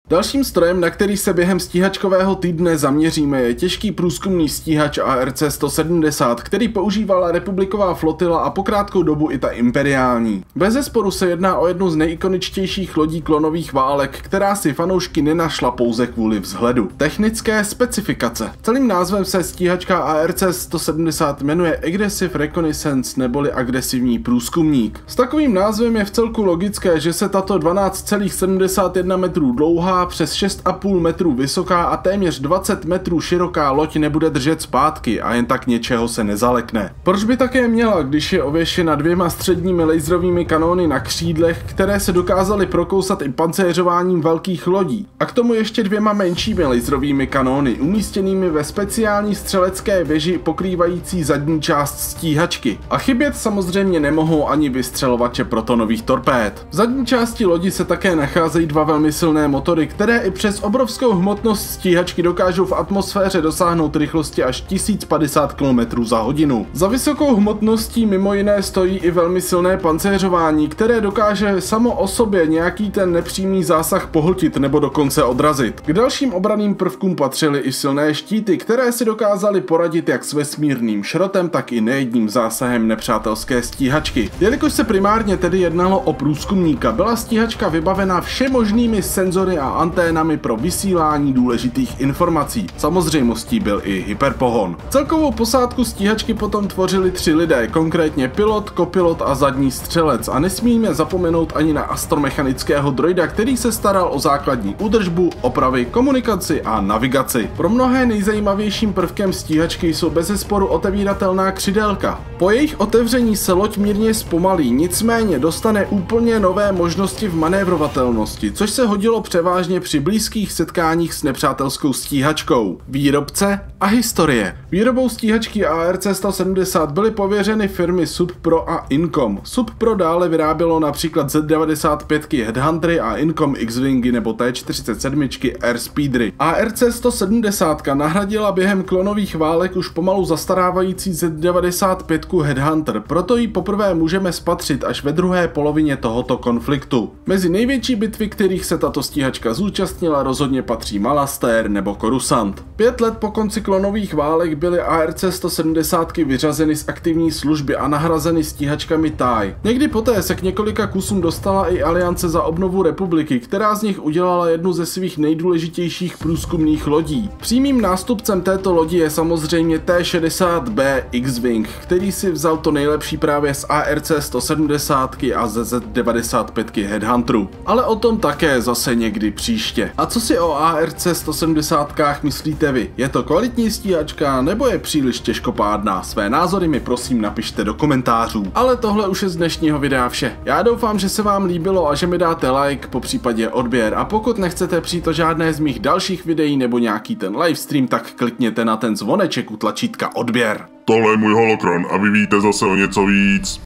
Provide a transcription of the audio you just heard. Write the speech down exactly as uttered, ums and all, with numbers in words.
Dalším strojem, na který se během stíhačkového týdne zaměříme, je těžký průzkumný stíhač A R C sto sedmdesát, který používala republiková flotila a po krátkou dobu i ta imperiální. Bezesporu se jedná o jednu z nejikoničtějších lodí klonových válek, která si fanoušky nenašla pouze kvůli vzhledu. Technické specifikace. Celým názvem se stíhačka A R C sto sedmdesát jmenuje Aggressive Reconnaissance neboli agresivní průzkumník. S takovým názvem je vcelku logické, že se tato dvanáct celá sedmdesát jedna metrů dlouhá, přes šest a půl metru vysoká a téměř dvacet metrů široká loď nebude držet zpátky a jen tak něčeho se nezalekne. Proč by také měla, když je ověšena dvěma středními laserovými kanóny na křídlech, které se dokázaly prokousat i pancéřováním velkých lodí, a k tomu ještě dvěma menšími laserovými kanóny umístěnými ve speciální střelecké věži pokrývající zadní část stíhačky. A chybět samozřejmě nemohou ani vystřelovače protonových torpéd. V zadní části lodi se také nacházejí dva velmi silné motory, které i přes obrovskou hmotnost stíhačky dokážou v atmosféře dosáhnout rychlosti až tisíc padesát kilometrů za hodinu. Za vysokou hmotností mimo jiné stojí i velmi silné pancéřování, které dokáže samo o sobě nějaký ten nepřímý zásah pohltit nebo dokonce odrazit. K dalším obranným prvkům patřily i silné štíty, které si dokázaly poradit jak s vesmírným šrotem, tak i nejedním zásahem nepřátelské stíhačky. Jelikož se primárně tedy jednalo o průzkumníka, byla stíhačka vybavena všemožnými senzory a anténami pro vysílání důležitých informací. Samozřejmostí byl i hyperpohon. Celkovou posádku stíhačky potom tvořili tři lidé, konkrétně pilot, kopilot a zadní střelec, a nesmíme zapomenout ani na astromechanického droida, který se staral o základní údržbu, opravy, komunikaci a navigaci. Pro mnohé nejzajímavějším prvkem stíhačky jsou bezesporu otevíratelná křidélka. Po jejich otevření se loď mírně zpomalí, nicméně dostane úplně nové možnosti v manévrovatelnosti, což se hodilo převážně při blízkých setkáních s nepřátelskou stíhačkou. Výrobce a historie. Výrobou stíhačky A R C sto sedmdesát byly pověřeny firmy Subpro a Incom. Subpro dále vyrábělo například Z devadesát pět Headhuntery a Incom X-Wingy nebo T čtyřicet sedm Airspeedery. A R C sto sedmdesát nahradila během klonových válek už pomalu zastarávající Z devadesát pět Headhunter, proto ji poprvé můžeme spatřit až ve druhé polovině tohoto konfliktu. Mezi největší bitvy, kterých se tato stíhačka zúčastnila, rozhodně patří Malaster nebo Coruscant. Pět let po konci klonových válek byly A R C sto sedmdesát vyřazeny z aktivní služby a nahrazeny stíhačkami T I E. Někdy poté se k několika kusům dostala i Aliance za obnovu republiky, která z nich udělala jednu ze svých nejdůležitějších průzkumných lodí. Přímým nástupcem této lodi je samozřejmě T šedesát B X-Wing, který si vzal to nejlepší právě z A R C sto sedmdesát a ze Z devadesát pět Headhunteru. Ale o tom také zase někdy příště. A co si o A R C sto sedmdesát myslíte vy? Je to kvalitní stíhačka nebo je příliš těžkopádná? Své názory mi prosím napište do komentářů. Ale tohle už je z dnešního videa vše. Já doufám, že se vám líbilo a že mi dáte like, po případě odběr, a pokud nechcete přijít o žádné z mých dalších videí nebo nějaký ten livestream, tak klikněte na ten zvoneček u tlačítka odběr. Tohle je můj holokron a vy víte zase o něco víc.